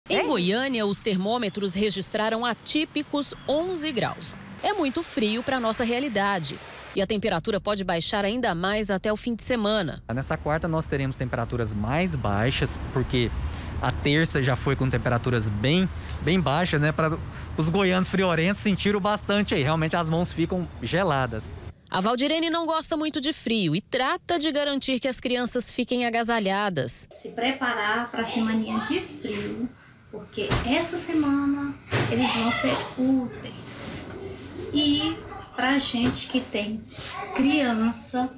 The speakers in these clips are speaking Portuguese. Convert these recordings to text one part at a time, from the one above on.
Em Goiânia, os termômetros registraram atípicos 11 graus. É muito frio para a nossa realidade. E a temperatura pode baixar ainda mais até o fim de semana. Nessa quarta nós teremos temperaturas mais baixas, porque a terça já foi com temperaturas bem baixas, né? Para os goianos friorentos sentiram bastante aí. Realmente as mãos ficam geladas. A Valdirene não gosta muito de frio e trata de garantir que as crianças fiquem agasalhadas. Se preparar para a semaninha de frio, porque essa semana eles vão ser úteis. E para gente que tem criança,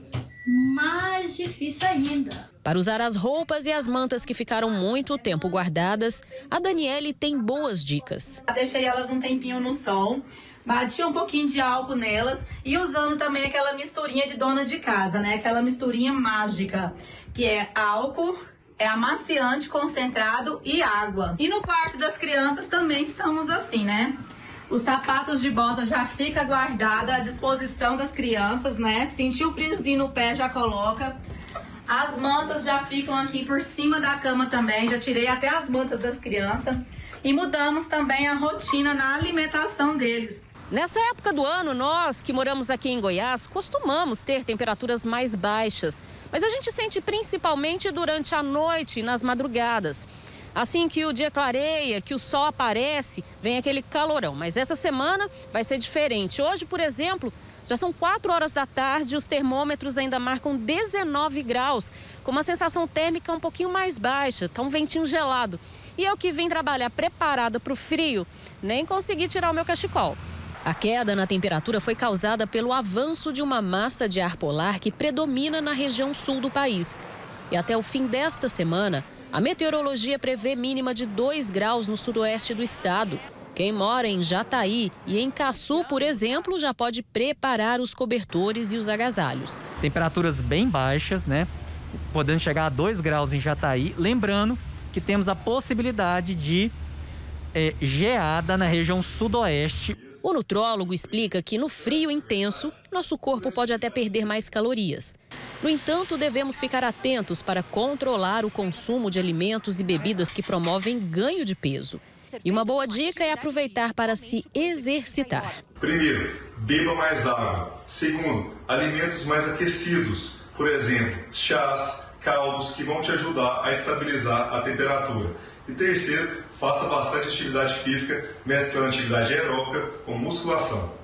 mais difícil ainda. Para usar as roupas e as mantas que ficaram muito tempo guardadas, a Daniele tem boas dicas. Deixei elas um tempinho no sol, bati um pouquinho de álcool nelas e usando também aquela misturinha de dona de casa, né? Aquela misturinha mágica, que é álcool, é amaciante concentrado e água. E no quarto das crianças também estamos assim, né? Os sapatos de bota já fica guardada à disposição das crianças, né? Sentiu o friozinho no pé, já coloca. As mantas já ficam aqui por cima da cama também, já tirei até as mantas das crianças. E mudamos também a rotina na alimentação deles. Nessa época do ano, nós que moramos aqui em Goiás, costumamos ter temperaturas mais baixas. Mas a gente sente principalmente durante a noite e nas madrugadas. Assim que o dia clareia, que o sol aparece, vem aquele calorão. Mas essa semana vai ser diferente. Hoje, por exemplo, já são 4 horas da tarde e os termômetros ainda marcam 19 graus, com uma sensação térmica um pouquinho mais baixa, tá um ventinho gelado. E eu que vim trabalhar preparada para o frio, nem consegui tirar o meu cachecol. A queda na temperatura foi causada pelo avanço de uma massa de ar polar que predomina na região sul do país. E até o fim desta semana, a meteorologia prevê mínima de 2 graus no sudoeste do estado. Quem mora em Jataí e em Caçu, por exemplo, já pode preparar os cobertores e os agasalhos. Temperaturas bem baixas, né? Podendo chegar a 2 graus em Jataí. Lembrando que temos a possibilidade de geada na região sudoeste. O nutrólogo explica que no frio intenso, nosso corpo pode até perder mais calorias. No entanto, devemos ficar atentos para controlar o consumo de alimentos e bebidas que promovem ganho de peso. E uma boa dica é aproveitar para se exercitar. Primeiro, beba mais água. Segundo, alimentos mais aquecidos. Por exemplo, chás, caldos que vão te ajudar a estabilizar a temperatura. E terceiro, faça bastante atividade física, mesclando atividade aeróbica com musculação.